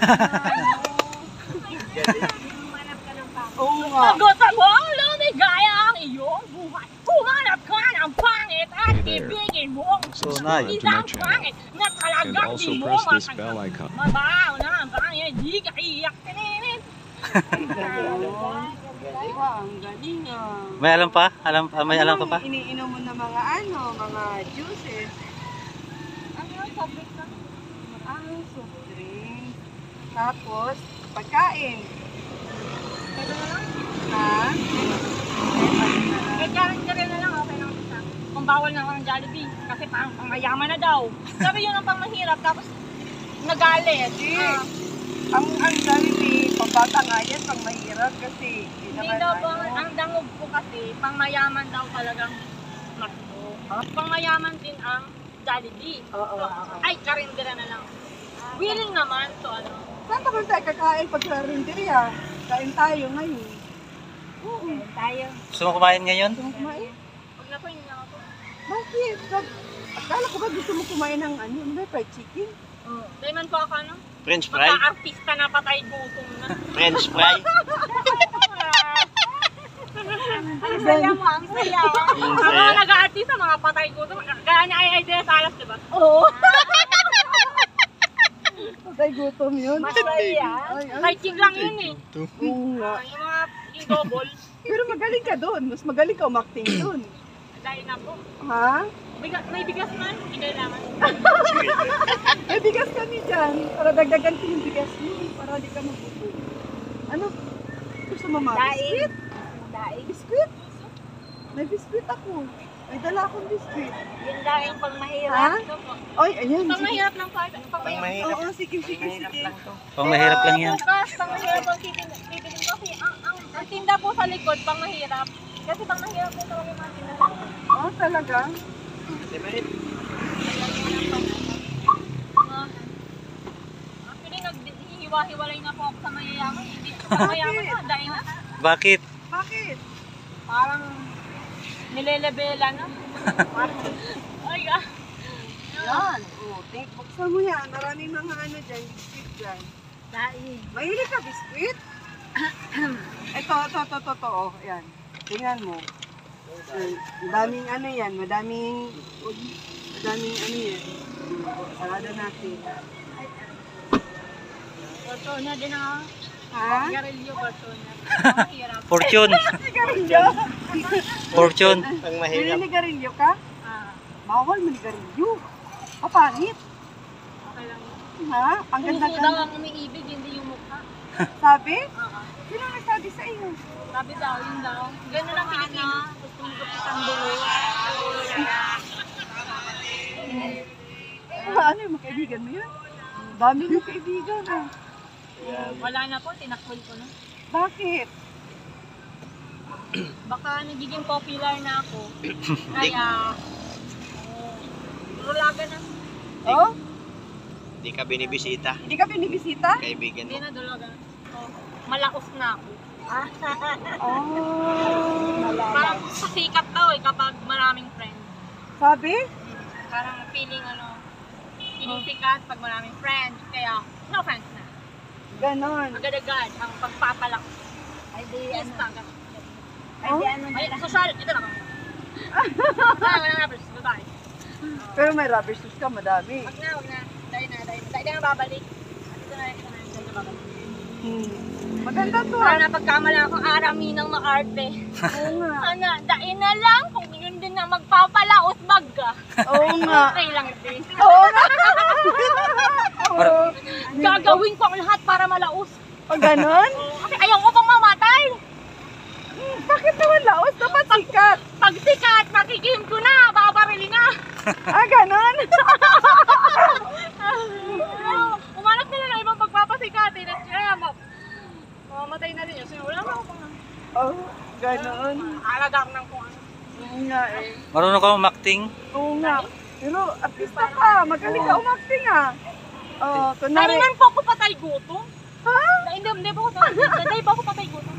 Oo nga. Sagot-sagot, lumigaya ang iyong buhay. Humanap ka ng pangit at ibigin mo ang isang pangit na talagang di mo matanggap. Mabaw na ang pangit, di ka iyak kaninin. Ang galing ah. May alam pa? May alam ka pa? Iniinom mo na mga mga juices. Ano yung topic na? Soft drink. Tapos, pagkain. Pwede na lang? Ha? Eh, karang-kari na lang, okay lang isa. Kung bawal na ako ng Jollibee, kasi pangmayaman na daw. Sabi yun ang pangmahirap, tapos nagalit. Ang Jollibee, pambata nga yan, pang mahirap kasi Hindi daw po, ang dangog ko kasi, pangmayaman daw talagang McDo. Pangmayaman din ang Jollibee. Oo. Ay, karindera na lang. Willing naman to ano. Saan pa kung tayo kakain pag sa rinderya? Kain tayo ngayon. Oo. Tayo. Gusto mo kumain ngayon? Gusto mo kumain? Huwag na po, hindi na ako. Bakit? Akala ko ba gusto mo kumain ng fried chicken? Dahil man po ako ano, French fry? magka-artista na patay gutom na. French fry? Ang saya mo, ang saya. Ang mga nag-aartista, mga patay gutom. Kaya niya ay idea salas, diba? Oo. Patay gutom yun. Masaya. Lighting lang yun eh. Oo nga. Yung mga yung double. Pero magaling ka doon. Mas magaling ka umakting doon. Dahil na po. Ha? May bigas man, hindi kailangan. May bigas kami dyan. Para dagdagan ko yung bigas mo. Para di ka mabuto. Ano? Gusto mo mga biskuit? Daing. Biskuit? May biskuit ako. May dala akong biskuit. Yung daing pang mahirap. Ha? Ito po. Oy, ayan. Pang mahirap lang po. Pang mahirap. Oo, sige. Pang mahirap lang yan. Bukas, pang mahirap ang titigin ko. Kasi ang tinda po sa likod, pang mahirap. Kasi pang mahirap po talaga yung mga tinda. Oh, talaga? Actually, naghihiwa-hiwalay na po ako sa mayayaman. Hindi sa mayaman na, dahil na. Bakit? Bakit? Parang nilelebela na. Ay, Yan. Oh, take, buksan mo yan. Maraming mga dyan, biskuit dyan. Daing. Mahilig ka biskuit? Ito. Oh, yan. Tingnan mo. Madaming yan. Madaming yan. Sarado natin. Fortuna din ako. Ha? Garilyo, Fortuna. Mahirap. Fortune. Sigarilyo? Fortune. Nililigarilyo ka? Ah, Bawal manigarilyo. Kapangit. okay lang yun. Ha? Ang Puso daw ganda-ganda. ang umiibig, hindi yung mukha. Sabi? Oo. Sino nagsabi sa iyo? Sabi daw, yun daw. Ganun lang Pilipinas. Gusto mo gupit ang dulo. Ano yung mga kaibigan mo yun? Dami ng kaibigan eh. Wala na po, tinakbol ko na. Bakit? Baka nagiging popular na ako. Kaya, rulaga na. Oh? Hindi ka binibisita, Hindi ka binibisita? kaibigan Hindi mo. na dulaga na. Oh, malaos na ako. Oh, Parang sasikat daw eh kapag maraming friends. Sabi? Parang feeling sikat pag maraming friends. Kaya, no friends na. Ganon. Agad-agad ang pagpapalak. Ay, di Instant. Oh? Ay, social, ito lang. Wala na, bye-bye. Pero may rubber shoes ka, madami. Wag na. Dahil na babalik. Ito na babalik. Maganda to Para na pagkamala akong arami ng maarte. Oo nga. Ano, dahil na lang kung yun din na magpapalaot bagga. Oo nga. Okay lang din. Oo nga. Oo. Gagawin ko ang lahat para malaos. O ganon? Kasi ayaw ko pang mamatay. Bakit naman laos? Dapat sikat. Pag sikat, makikihim ko na, babarili na. Ah, ganon? Umanap nila ng ibang pagpapasikatin at kaya mamatay na rin yun. So, wala na ako pang Oh, ganon. alagang ng kung ano. Oo nga eh. Marunong ka umakting? Oo nga. Pero artista ka. Magaling ka umacting ah. Oh, Dahil kunwari. man po ako patay gutom. Ha? Hindi po ako dahil po ako patay gutom.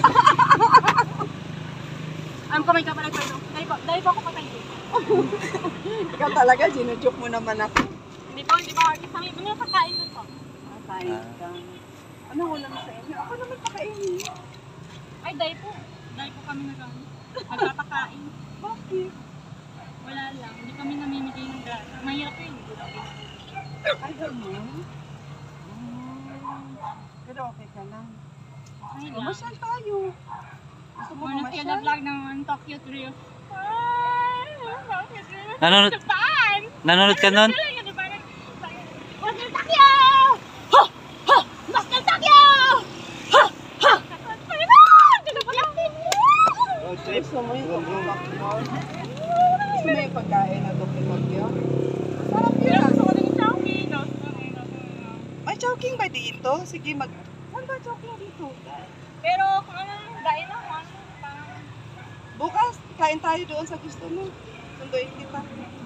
Ang kamay ka pala ito. Dahil po ako patay gutom. Ikaw talaga, ginujoke mo naman ako. Hindi po. Sabi mo na kakain nun po. Kain ka. Ano ulam sa inyo? Ako naman pakainin. Ay, dahil po. Dahil po kami nagpapakain. Bakit? Wala lang. Hindi kami namimigay ng grasa. Mahirap yun. Ay, gano'n? Pero okay ka lang. Ay, lang. Masyal tayo. Gusto mo Ano masyal? kaya vlog ng Tokyo Drift? Ay, Tokyo Drift. Nanonood, Japan! nanonood ka nun? Master Tokyo! Ha! Ha! Master Tokyo! Ha! Ha! Road trip. Gusto mo yung Tokyo? Gusto mo yung pagkain na Tokyo? Sarap yun. Gusto ko ng Chowking. May Chowking ba dito? Sige, saan ba Chowking dito? Pero kung ano, dahil lang, ano, parang... Bukas, kain tayo doon sa gusto mo. Sunduin kita.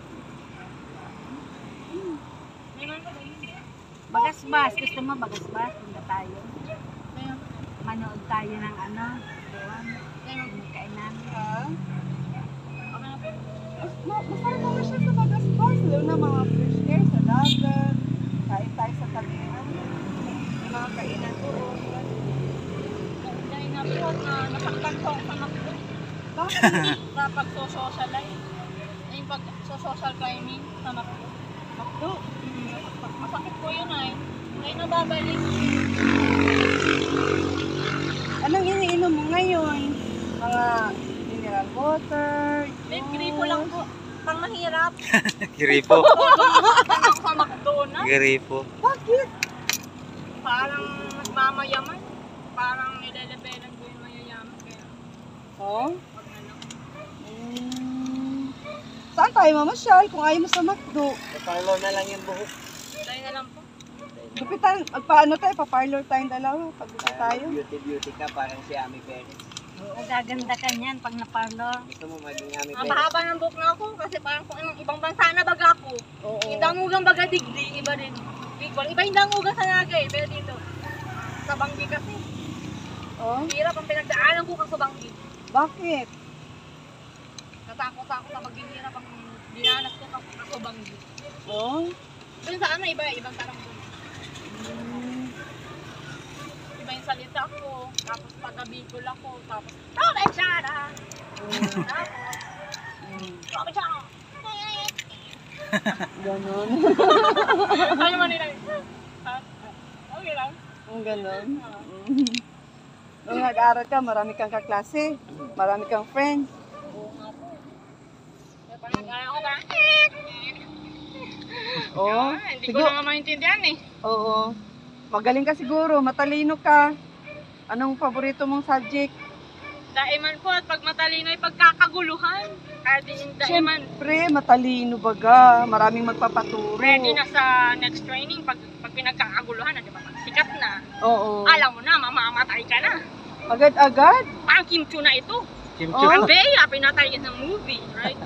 May man pa ba yun? Bagasbas, gusto mo bagasbas? Punta tayo. Manood tayo ng ano, doon. Kainan. Ha? Okay na po. Masarap naman siya sa Bagasbas. Lalo na mga fresh air sa dagat. Kain tayo sa kalina. May mga kainan doon. Dahil na po, nasaktan ko ako sa McDo. Bakit? Sa pag-socialize. Yung pag-social climbing sa McDo. Makdo. Masakit po yun ay. Ngayon na babalik. Anong iniinom mo ngayon? Mga mineral water. May gripo lang po. Pang mahirap. Gripo. Nasaktan ako sa McDo na. Gripo. Bakit? Parang nagmamayaman. Parang nilelevelan ko yung mayayaman. Kaya Oh? wag na lang. Saan tayo mamasyal kung ayaw mo sa McDo? Parlor na lang yung buhok. Dahil na lang po. Gupitan, paano tayo? Pa-parlor tayong dalawa. Pag-gupit tayo. Beauty ka, parang si Ami Perez. Magaganda ka niyan pag naparlor. Gusto mo maging Ami Ang Perez? mahaba ng buhok na ako kasi parang kung anong ibang bansa na baga ako. Oo. Indangugang baga digdi, iba rin. Equal. Iba indangugang sa Nagay, pero dito. Sa Banggi kasi. Oh? Hirap ang pinagdaanan ko sa Banggi. Bakit? Natakot ako sa maging hirap ang dinanas ko sa Banggi. Oh? Doon sa ano, ibang tarang doon. Iba yung salita ko, tapos taga-Bicol ako, tapos Robechara! Tapos, Robechara! Ganon. Ano man nila? Ha? Okay lang. Ang ganon. Nung nag-aaral ka, marami kang kaklase. Marami kang friends. Oo nga po. Kaya parang nag-aaral ko parang Oo. hindi ko na nga maintindihan eh. Oo. Magaling ka siguro, matalino ka. Anong paborito mong subject? Daiman po at pag matalino ay pagkakaguluhan. Kaya din daiman Siyempre, matalino baga. Maraming magpapaturo. ready na sa next training pag pinagkakaguluhan na, di ba? Sikat na. Oo. Alam mo na, mamamatay ka na. Agad-agad. Parang Kim Chu na ito. Kimchi. Oh. Ang Bea, pinatay ng movie, right?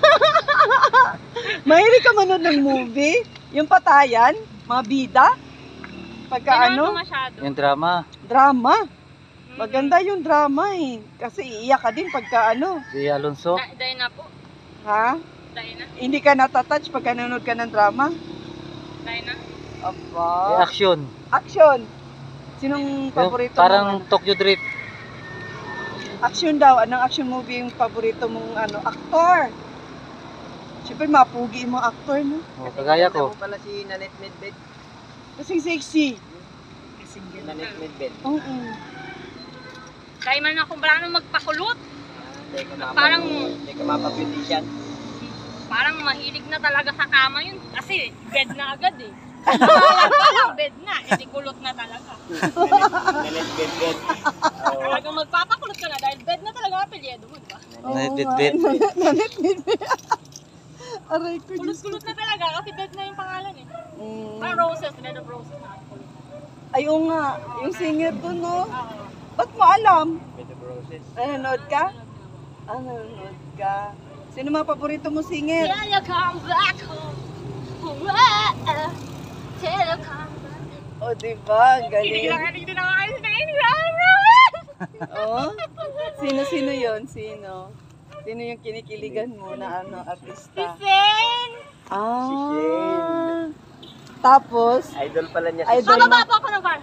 Mahilig ka manood ng movie? Yung patayan? Mga bida? Pagka Ano ano? masyado. Yung drama. Drama. Maganda yung drama eh. Kasi iiyak ka din pagka ano. Si Alonso. Dahil na po. Ha? Dahil na. Hindi ka natatouch pagka nanonood ka ng drama? Dahil na. Aba. Action. Action. Sinong Yung paborito parang mong ano? Tokyo Drift. Action daw. Anong action movie yung paborito mong ano, aktor? Siyempre, mapugi yung mga aktor, no? Oh, kagaya ko. Ako pala si Nanette Medved. Kasing sexy. Nanette Medved. Oo. Dahil man akong parang magpakulot. Parang... Parang- Hindi ka mapag-beautician. Parang mahilig na talaga sa kama yun. Kasi bed na agad eh. Parang bed na. Hindi kulot na talaga. Nanette Medved. Oo. Talagang magpapakulot ka na dahil bed na talaga ang apelyedo mo, di ba? Nanitbit. Nanitbit. Aray ko, Diyos ko. Kulot-kulot na talaga kasi bed na yung pangalan eh. Mm. Parang roses, bed of roses na kulot. Ayun nga, yung singer dun, no? Oo. Ba't mo alam? Bed of Roses. Nanonood ka? Nanonood ka. Sino mga paborito mo singer? Till you come back home. Wah, till you come back. O, diba? Ang Hindi galing. na nakakalis na yun. Oh? Sino yun? Sino? Sino yung kinikiligan mo na ano, artista? Sen! Ah. Tapos, Idol pala niya Idol. Bababa po ng car.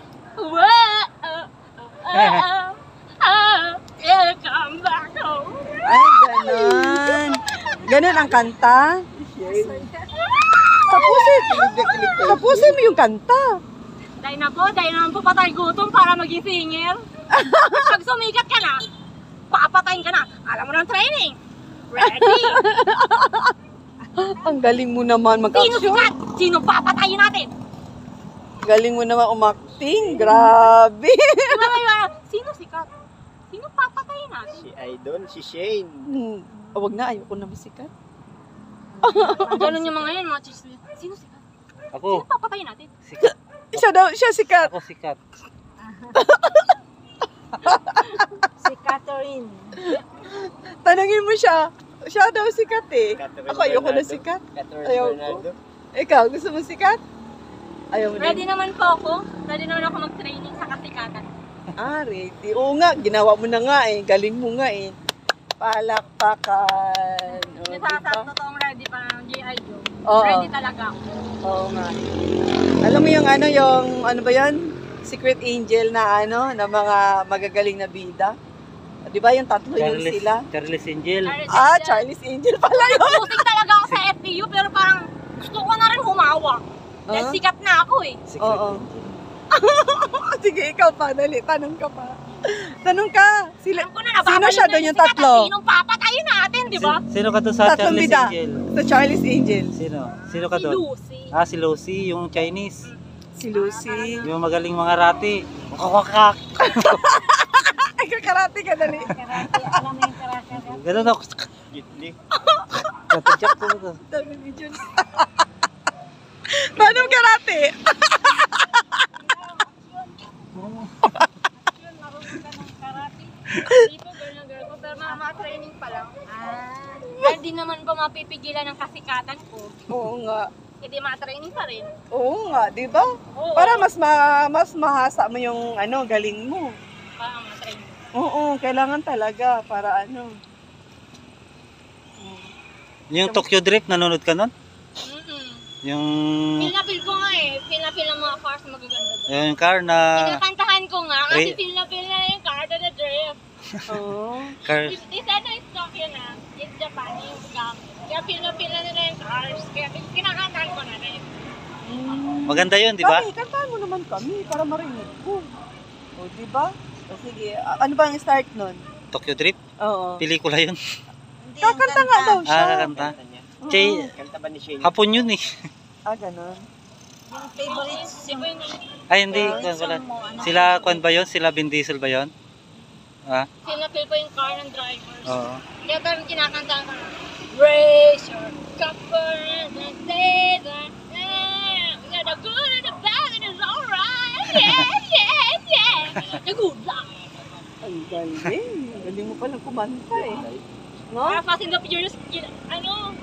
Come back home. Ay, ganon. Ganon ang kanta. Tapusin mo yung kanta. Dahil na po patay gutom para maging singer. Pag sumikat ka na, papatayin ka na. Alam mo ng training. Ready? Ang galing mo naman Sino mag-action. sikat? Sino papatayin natin? Galing mo naman umakting. Grabe. Diba ngayon, sino sikat? Sino papatayin natin? Si Idol, si Shane. Wag na, ayoko na masikat. Ganun yung mga yun, mga chismis. Sino sikat? Ako. Sino papatayin natin? Sikat. Siya sikat. Ako sikat. Si Catherine. Tanungin mo siya. Siya daw sikat eh. Catherine Ako ayoko na Bernardo. sikat. Catherine Ayaw ko. Bernardo. Ikaw, gusto mo sikat? Ayaw mo Ready din. naman po ako. Ready naman ako mag-training sa kasikatan. Ready. Oo nga, ginawa mo na nga eh. Galing mo nga eh. Palakpakan. Kasi sa totoong ready pa ng G.I. Joe. Oo. Ready talaga ako. Oo nga. Alam mo yung ano ba yan? Secret Angel na na mga magagaling na bida. Di ba yung tatlo yun sila? Charles Angel. Charlie's Angel pala yun. Pusing talaga ako sa FPU pero parang gusto ko na rin humawak. Dahil sikat na ako eh. Secret Oo. Angel. Sige, ikaw pa. Dali, tanong ka pa. Tanong ka. Alam ko na Sino nababalik siya na doon yung yung sikat at tatlo? Sinong papatayin natin, di ba? Sino ka doon sa Tatlong Charles bida. Angel? Sa Charlie's Angel. Sino? Sino ka Si doon? Lucy. Si Lucy, yung Chinese. Si Lucy. Yung magaling mga rati. Wakakak. Ay, kakarate ka, dali. Karate, alam mo yung karate. Ganun ako. Gitli. Katadyak ko. Dami ni Jun. Paano karate? Yun, marunong ka ng karate. Dito, girl na girl ko, pero mga training pa lang. Dahil di naman ba mapipigilan ng kasikatan ko, Oo nga. hindi ma-training pa rin. Oo nga, di ba? Oo. Para mas mahasa mo yung galing mo. Para ma-training. Oo, kailangan talaga para Yung Tokyo Drift, nanonood ka nun? Yung... Feel na feel ko nga eh. Feel na feel ng mga cars magaganda doon. Yung car na... Kinakantahan ko nga kasi Re- feel na yung car to the drift. Oo. Car... They said na it's Tokyo na. It's Japanese gang. Kaya feel na nila yung cars. Kaya kinakantahan ko na rin. Maganda yun, di ba? Kantahan mo naman kami para marinig ko. O, di ba? O, sige. Ano ba ang start nun? Tokyo Drift? Oo. Pelikula yun. Kakanta nga daw siya. Kakanta. Kanta niya. Chay, Kanta ba ni Shane? hapon yun eh. Ganon. Yung favorites, yung Ay, hindi. Kwan pala. Sila, kwan ba yun? Sila Vin Diesel ba yun? Ah? Feel na feel ko yung car ng drivers. Oo. Kaya parang kinakantahan ko na. Raise your copper and say that we got the good and the bad and it's alright. Yeah. The good life. Ang galing. Ang galing mo palang kumanta eh. No? Para Fast and the Furious, ano?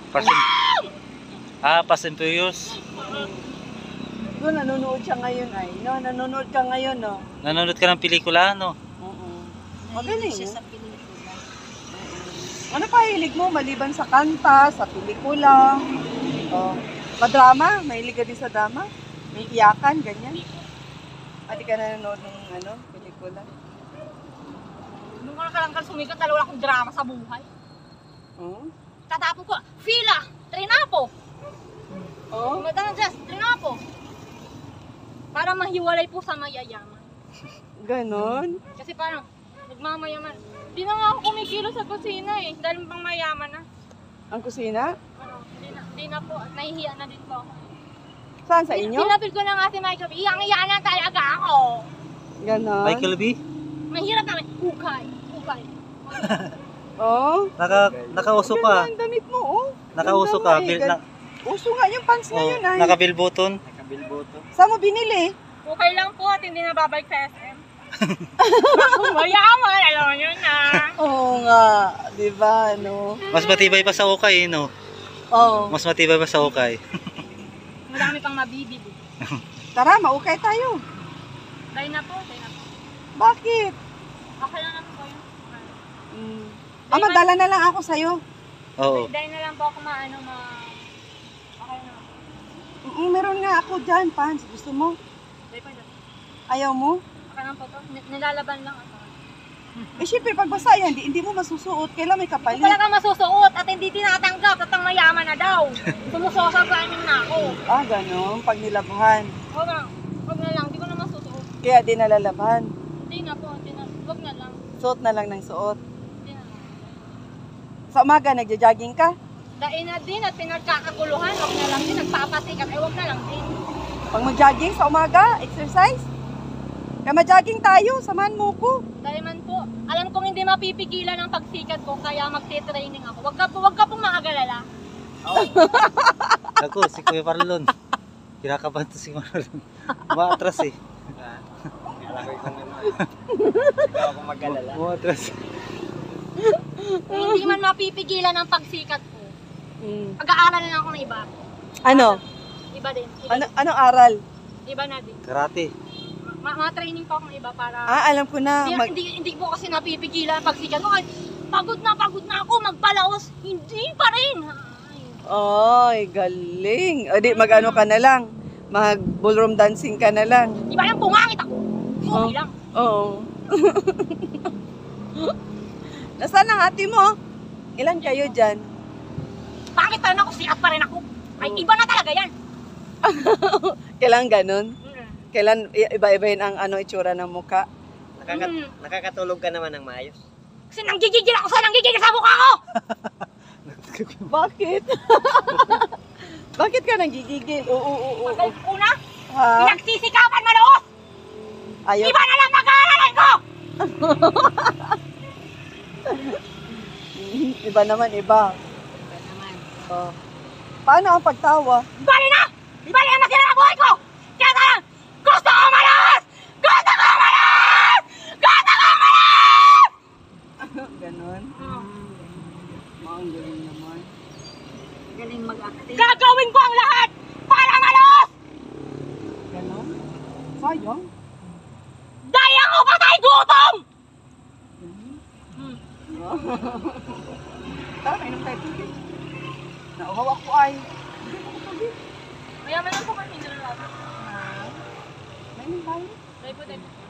Fast and Furious. Doon, nanonood siya ngayon ay. No, nanonood ka ngayon, no? Nanonood ka ng pelikula, no? Oo. Magaling Magaling. siya sa pelikula. Ano pa hilig mo maliban sa kanta, sa pelikula? Oh, madrama? Mahilig ka din sa drama? May iyakan, ganyan? Hindi ka nanonood ng pelikula? Nung lang sumikat, dalawa akong drama sa buhay. Oo. Tatapon ko, Fila, Trinapo. Oo. Madang Jess, Trinapo. Para mahiwalay po sa mayayaman. Ganon. Kasi parang, nagmamayaman. Di na nga ako kumikilos sa kusina eh. Dahil pang mayaman na. Ang kusina? Di na po. At nahihiya na din po ako. Saan sa inyo? Pinapil ko na nga si Michael B. Iyang-iya na talaga ako. Ganon. Michael B? Mahirap namin. Hukay. Oo. Nakauso ka. Ang damit mo, oh. Nakauso Ganda ka. mo, eh. Uso nga yung pants na yun ay. Nakabilbuton. Nakabilboto. Saan mo binili? Okay lang po at hindi na babalik sa SM. Mayaman, alam nyo na. Oo nga. Diba, no? Mas matibay pa sa ukay, no? Oo. Mas matibay pa sa ukay. Madami pang mabibili. Tara, maukay tayo. Dahil na po. Bakit? Okay lang naman po yun. Madala na lang ako sa'yo. Oo. Dahil na lang po ako okay na. Meron nga ako dyan, pants. Gusto mo? Dahil pa dyan. Ayaw mo? Baka ng photo. Nilalaban lang ako. Eh, syempre, pag basa yan, hindi mo masusuot. Kailan may Kung kapalit? talaga masusuot at hindi tinatanggap at ang mayaman na daw. Sumusosal planning na ako. Ah, ganun. Pag nilabhan. Huwag na lang, di ko na masusuot. Kaya di nalalabhan. Hindi na po, huwag na lang. Suot na lang ng suot. Hindi na lang. Sa umaga, nagja-jogging ka? Dain na din at pinagkakaguluhan, huwag na lang din. Nagpapasikat, ay huwag na lang din. Pag mag-jogging sa umaga, exercise? Kaya mag-jogging tayo, samahan mo ko. Dahil man po, alam kong hindi mapipigilan ang pagsikat ko, kaya magte-training ako. Huwag ka pong makagalala. Ako, si Kuya Marlon. Kinakabahan to si Marlon. Umaatras eh. Kala ko ikaw naman. Ikaw ako mag-alala. Umaatras. Kung hindi man mapipigilan ang pagsikat ko, Mm. pag-aaral na ako ng iba. Ano? Iba din. Anong aral? Iba na din. Karate. Mga training pa ako ng iba para... Ah, alam ko na. Hindi ko kasi napipigilan ang pagsikat ko. Ay, pagod na ako magpalaos. Hindi pa rin. Ay, galing. O di, mag-ano ka na lang. Mag-ballroom dancing ka na lang. Iba yung pumangit ako. Okay lang. Oo. Nasaan ang ate mo? Ilan kayo dyan? Pangit pa rin ako, sikat pa rin ako. Ay, iba na talaga yan. Kailan ganun? Kailan iba-ibahin ang itsura ng mukha? Nakakatulog ka naman ng maayos. Kasi nanggigigil ako sa nanggigigil sa mukha ko. Bakit? Bakit ka nanggigigil? Oo. Pag una, Ha? pinagsisikapan maloos. Ayaw. Iba na lang mag-aaralan ko. Iba naman, iba. Oh. Paano ang pagtawa? Bali na! Di bali na masira ang buhay ko! Kaya talagang gusto ko malas! Gusto ko malas! Gusto ko malas! Ganon. Ang galing naman. Galing mag-acting. Gagawin ko ang lahat para malas! Ganon? Sayang. Daya ko patay gutom! Tara, mainom tayo tubig. Nauhaw ako ay. Mayaman lang po kami. Mainom tayo. Dahil po,